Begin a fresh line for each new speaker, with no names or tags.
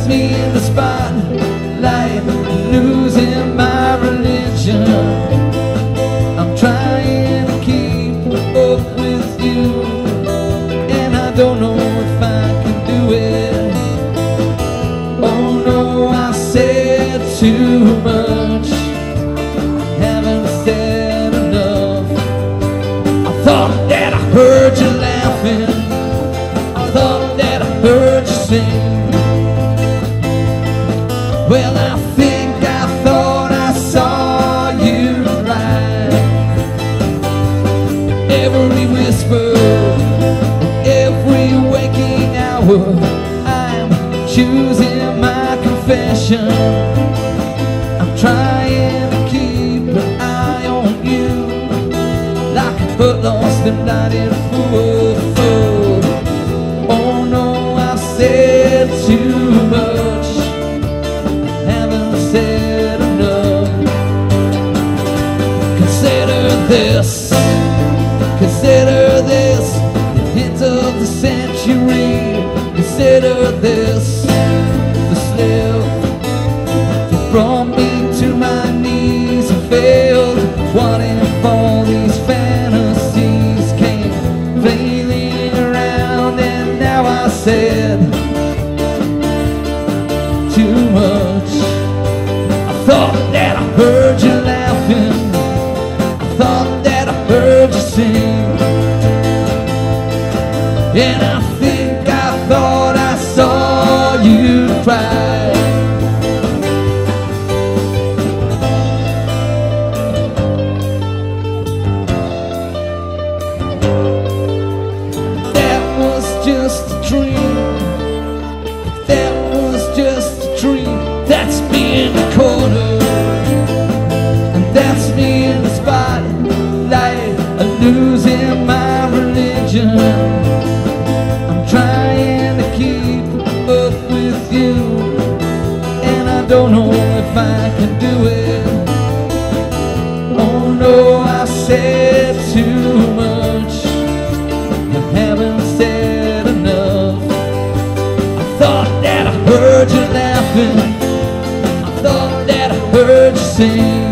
That's me in the spotlight, losing my religion. I'm trying to keep up with you, and I don't know if I can do it. Oh no, I said too much, haven't said enough. I thought that I heard you laughing, I thought that I heard you sing. Well, I think I thought I saw you cry. Every whisper, every waking hour, I'm choosing my confession. I'm trying to keep an eye on you, like a foot lost and blinded fool. Oh no, I said too much, haven't said enough. Consider this, the hint of the century. Consider this, the slip that brought me to my knees and failed. What if all these fantasies came flailing around, and now I said too much. I thought that I heard you laughing, I thought that I heard you sing, and I think I thought I saw you cry. That was just a dream, that was just a dream. That's me in the corner, and that's me in the spotlight, losing my religion. I'm trying to keep up with you, and I don't know if I can do it. Oh no, I said too much, I haven't said enough. I thought that I heard you laughing, I thought that I heard you sing,